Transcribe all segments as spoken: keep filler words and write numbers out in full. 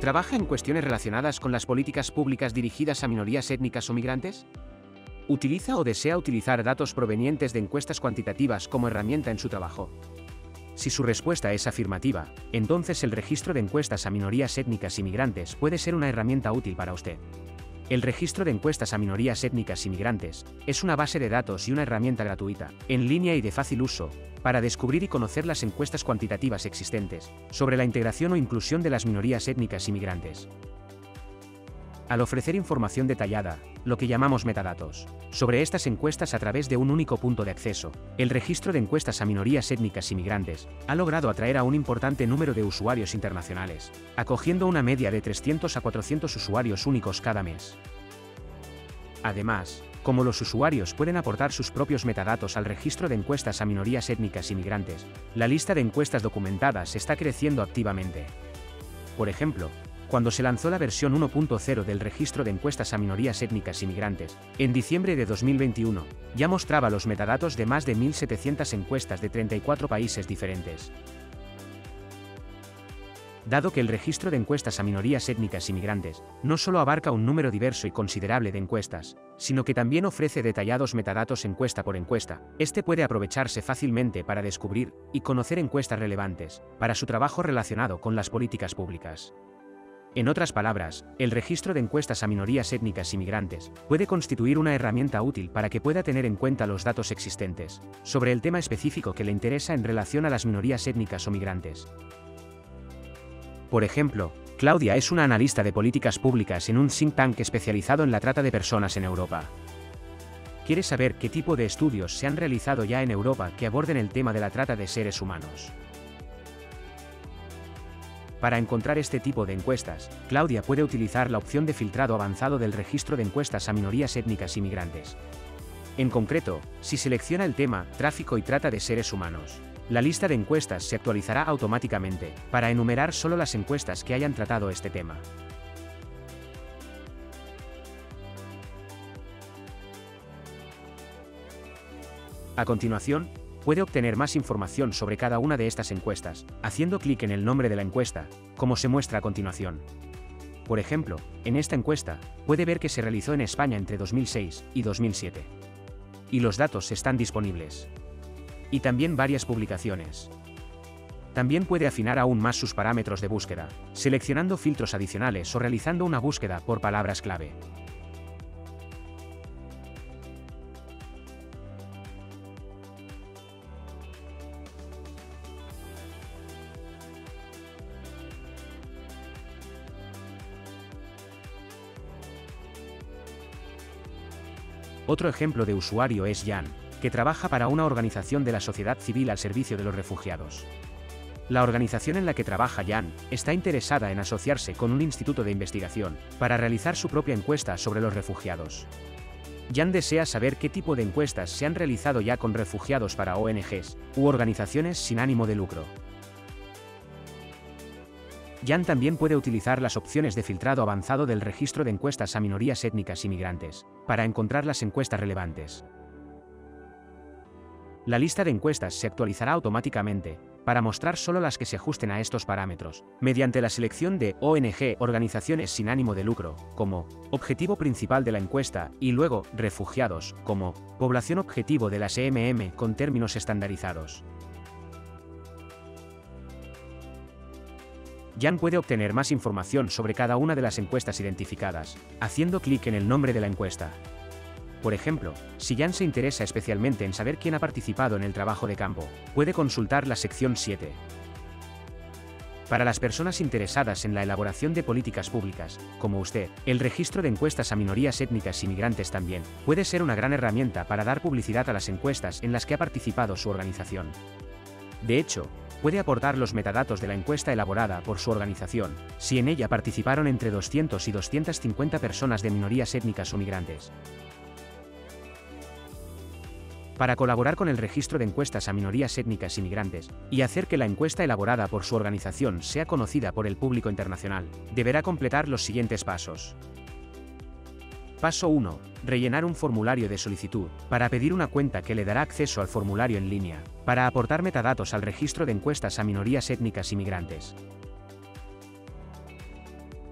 ¿Trabaja en cuestiones relacionadas con las políticas públicas dirigidas a minorías étnicas o migrantes? ¿Utiliza o desea utilizar datos provenientes de encuestas cuantitativas como herramienta en su trabajo? Si su respuesta es afirmativa, entonces el registro de encuestas a minorías étnicas y migrantes puede ser una herramienta útil para usted. El registro de encuestas a minorías étnicas y migrantes es una base de datos y una herramienta gratuita, en línea y de fácil uso, para descubrir y conocer las encuestas cuantitativas existentes sobre la integración o inclusión de las minorías étnicas y migrantes. Al ofrecer información detallada, lo que llamamos metadatos, sobre estas encuestas a través de un único punto de acceso, el registro de encuestas a minorías étnicas y migrantes ha logrado atraer a un importante número de usuarios internacionales, acogiendo una media de trescientos a cuatrocientos usuarios únicos cada mes. Además, como los usuarios pueden aportar sus propios metadatos al registro de encuestas a minorías étnicas y migrantes, la lista de encuestas documentadas está creciendo activamente. Por ejemplo, cuando se lanzó la versión uno punto cero del registro de encuestas a minorías étnicas y migrantes, en diciembre de dos mil veintiuno, ya mostraba los metadatos de más de mil setecientas encuestas de treinta y cuatro países diferentes. Dado que el registro de encuestas a minorías étnicas y migrantes no solo abarca un número diverso y considerable de encuestas, sino que también ofrece detallados metadatos encuesta por encuesta, este puede aprovecharse fácilmente para descubrir y conocer encuestas relevantes para su trabajo relacionado con las políticas públicas. En otras palabras, el registro de encuestas a minorías étnicas y migrantes puede constituir una herramienta útil para que pueda tener en cuenta los datos existentes sobre el tema específico que le interesa en relación a las minorías étnicas o migrantes. Por ejemplo, Claudia es una analista de políticas públicas en un think tank especializado en la trata de personas en Europa. ¿Quiere saber qué tipo de estudios se han realizado ya en Europa que aborden el tema de la trata de seres humanos? Para encontrar este tipo de encuestas, Claudia puede utilizar la opción de filtrado avanzado del registro de encuestas a minorías étnicas y migrantes. En concreto, si selecciona el tema tráfico y trata de seres humanos, la lista de encuestas se actualizará automáticamente, para enumerar solo las encuestas que hayan tratado este tema. A continuación, puede obtener más información sobre cada una de estas encuestas, haciendo clic en el nombre de la encuesta, como se muestra a continuación. Por ejemplo, en esta encuesta, puede ver que se realizó en España entre dos mil seis y dos mil siete. Y los datos están disponibles. Y también varias publicaciones. También puede afinar aún más sus parámetros de búsqueda, seleccionando filtros adicionales o realizando una búsqueda por palabras clave. Otro ejemplo de usuario es Jan, que trabaja para una organización de la sociedad civil al servicio de los refugiados. La organización en la que trabaja Jan está interesada en asociarse con un instituto de investigación para realizar su propia encuesta sobre los refugiados. Jan desea saber qué tipo de encuestas se han realizado ya con refugiados para O N Ges u organizaciones sin ánimo de lucro. Jan también puede utilizar las opciones de filtrado avanzado del registro de encuestas a minorías étnicas y migrantes, para encontrar las encuestas relevantes. La lista de encuestas se actualizará automáticamente, para mostrar solo las que se ajusten a estos parámetros, mediante la selección de O N Ge, organizaciones sin ánimo de lucro, como objetivo principal de la encuesta, y luego refugiados, como población objetivo de las E M M con términos estandarizados. Jan puede obtener más información sobre cada una de las encuestas identificadas, haciendo clic en el nombre de la encuesta. Por ejemplo, si Jan se interesa especialmente en saber quién ha participado en el trabajo de campo, puede consultar la sección siete. Para las personas interesadas en la elaboración de políticas públicas, como usted, el registro de encuestas a minorías étnicas y migrantes también puede ser una gran herramienta para dar publicidad a las encuestas en las que ha participado su organización. De hecho, puede aportar los metadatos de la encuesta elaborada por su organización, si en ella participaron entre doscientas y doscientas cincuenta personas de minorías étnicas o migrantes. Para colaborar con el registro de encuestas a minorías étnicas y migrantes, y hacer que la encuesta elaborada por su organización sea conocida por el público internacional, deberá completar los siguientes pasos. Paso uno. Rellenar un formulario de solicitud, para pedir una cuenta que le dará acceso al formulario en línea, para aportar metadatos al registro de encuestas a minorías étnicas y migrantes.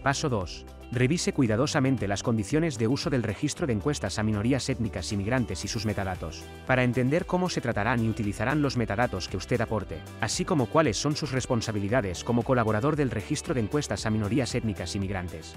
Paso dos. Revise cuidadosamente las condiciones de uso del registro de encuestas a minorías étnicas y migrantes y sus metadatos, para entender cómo se tratarán y utilizarán los metadatos que usted aporte, así como cuáles son sus responsabilidades como colaborador del registro de encuestas a minorías étnicas y migrantes.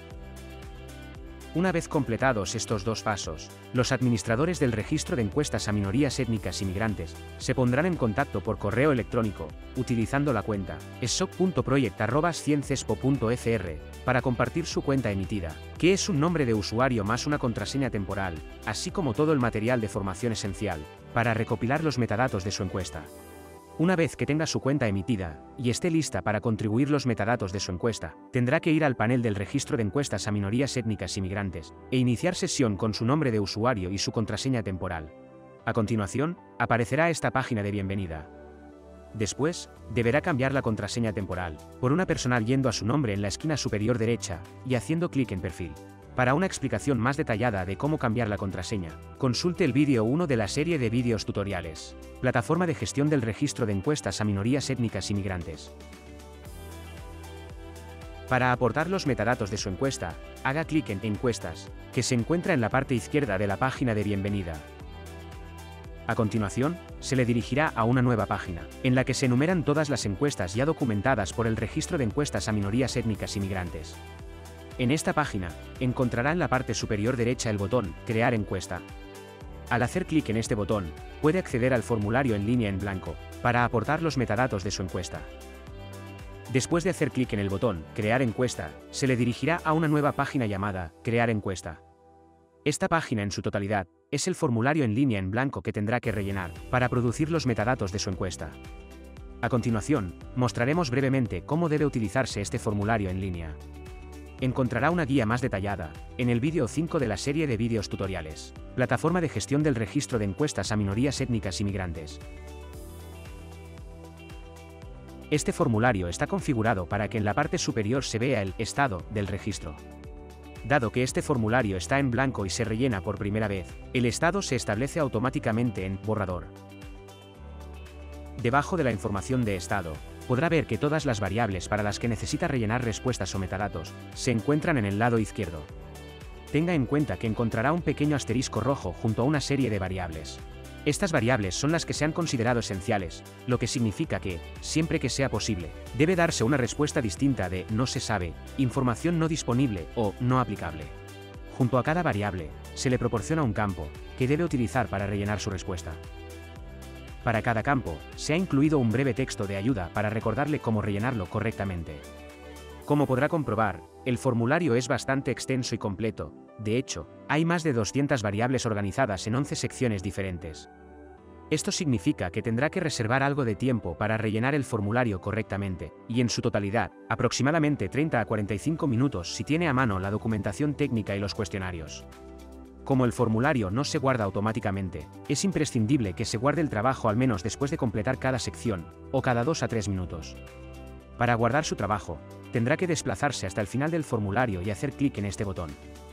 Una vez completados estos dos pasos, los administradores del registro de encuestas a minorías étnicas y migrantes se pondrán en contacto por correo electrónico, utilizando la cuenta soc punto project arroba sciencespo punto fr, para compartir su cuenta emitida, que es un nombre de usuario más una contraseña temporal, así como todo el material de formación esencial, para recopilar los metadatos de su encuesta. Una vez que tenga su cuenta emitida, y esté lista para contribuir los metadatos de su encuesta, tendrá que ir al panel del registro de encuestas a minorías étnicas y migrantes, e iniciar sesión con su nombre de usuario y su contraseña temporal. A continuación, aparecerá esta página de bienvenida. Después, deberá cambiar la contraseña temporal, por una personal yendo a su nombre en la esquina superior derecha, y haciendo clic en Perfil. Para una explicación más detallada de cómo cambiar la contraseña, consulte el vídeo uno de la serie de vídeos tutoriales. Plataforma de gestión del registro de encuestas a minorías étnicas y migrantes. Para aportar los metadatos de su encuesta, haga clic en Encuestas, que se encuentra en la parte izquierda de la página de bienvenida. A continuación, se le dirigirá a una nueva página, en la que se enumeran todas las encuestas ya documentadas por el registro de encuestas a minorías étnicas y migrantes. En esta página, encontrará en la parte superior derecha el botón Crear encuesta. Al hacer clic en este botón, puede acceder al formulario en línea en blanco, para aportar los metadatos de su encuesta. Después de hacer clic en el botón Crear encuesta, se le dirigirá a una nueva página llamada Crear encuesta. Esta página en su totalidad, es el formulario en línea en blanco que tendrá que rellenar, para producir los metadatos de su encuesta. A continuación, mostraremos brevemente cómo debe utilizarse este formulario en línea. Encontrará una guía más detallada, en el vídeo cinco de la serie de vídeos tutoriales, Plataforma de gestión del registro de encuestas a minorías étnicas y migrantes. Este formulario está configurado para que en la parte superior se vea el estado del registro. Dado que este formulario está en blanco y se rellena por primera vez, el estado se establece automáticamente en borrador. Debajo de la información de estado, podrá ver que todas las variables para las que necesita rellenar respuestas o metadatos se encuentran en el lado izquierdo. Tenga en cuenta que encontrará un pequeño asterisco rojo junto a una serie de variables. Estas variables son las que se han considerado esenciales, lo que significa que, siempre que sea posible, debe darse una respuesta distinta de no se sabe, información no disponible o no aplicable. Junto a cada variable, se le proporciona un campo, que debe utilizar para rellenar su respuesta. Para cada campo, se ha incluido un breve texto de ayuda para recordarle cómo rellenarlo correctamente. Como podrá comprobar, el formulario es bastante extenso y completo. De hecho, hay más de doscientas variables organizadas en once secciones diferentes. Esto significa que tendrá que reservar algo de tiempo para rellenar el formulario correctamente, y en su totalidad, aproximadamente treinta a cuarenta y cinco minutos si tiene a mano la documentación técnica y los cuestionarios. Como el formulario no se guarda automáticamente, es imprescindible que se guarde el trabajo al menos después de completar cada sección, o cada dos a tres minutos. Para guardar su trabajo, tendrá que desplazarse hasta el final del formulario y hacer clic en este botón.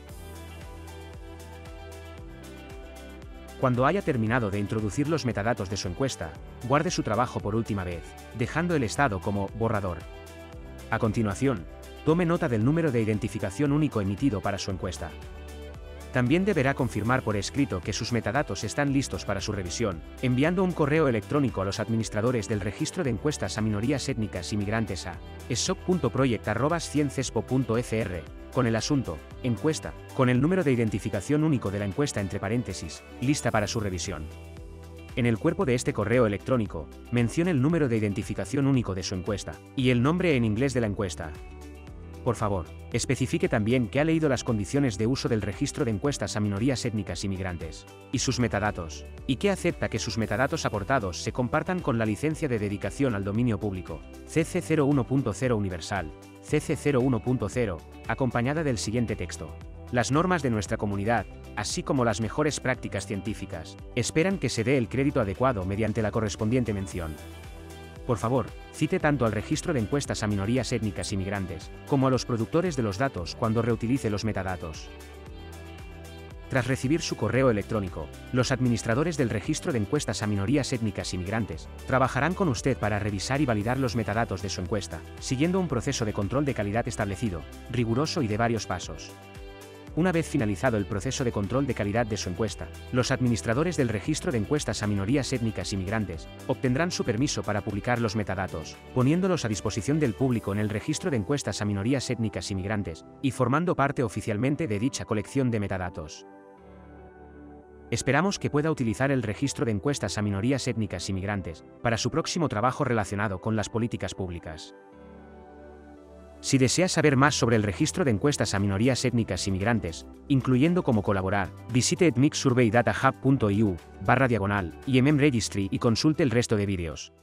Cuando haya terminado de introducir los metadatos de su encuesta, guarde su trabajo por última vez, dejando el estado como borrador. A continuación, tome nota del número de identificación único emitido para su encuesta. También deberá confirmar por escrito que sus metadatos están listos para su revisión, enviando un correo electrónico a los administradores del registro de encuestas a minorías étnicas y migrantes a soc punto project arroba sciencespo punto fr, con el asunto, encuesta, con el número de identificación único de la encuesta entre paréntesis, lista para su revisión. En el cuerpo de este correo electrónico, mencione el número de identificación único de su encuesta, y el nombre en inglés de la encuesta. Por favor, especifique también que ha leído las condiciones de uso del registro de encuestas a minorías étnicas y migrantes, y sus metadatos, y que acepta que sus metadatos aportados se compartan con la licencia de dedicación al dominio público, C C cero uno punto cero Universal, C C cero uno punto cero, acompañada del siguiente texto. Las normas de nuestra comunidad, así como las mejores prácticas científicas, esperan que se dé el crédito adecuado mediante la correspondiente mención. Por favor, cite tanto al registro de encuestas a minorías étnicas y migrantes, como a los productores de los datos cuando reutilice los metadatos. Tras recibir su correo electrónico, los administradores del registro de encuestas a minorías étnicas y migrantes trabajarán con usted para revisar y validar los metadatos de su encuesta, siguiendo un proceso de control de calidad establecido, riguroso y de varios pasos. Una vez finalizado el proceso de control de calidad de su encuesta, los administradores del registro de encuestas a minorías étnicas y migrantes obtendrán su permiso para publicar los metadatos, poniéndolos a disposición del público en el registro de encuestas a minorías étnicas y migrantes, y formando parte oficialmente de dicha colección de metadatos. Esperamos que pueda utilizar el registro de encuestas a minorías étnicas y migrantes para su próximo trabajo relacionado con las políticas públicas. Si desea saber más sobre el registro de encuestas a minorías étnicas y migrantes, incluyendo cómo colaborar, visite etnic survey data hub punto i u barra diagonal I M M Registry y consulte el resto de vídeos.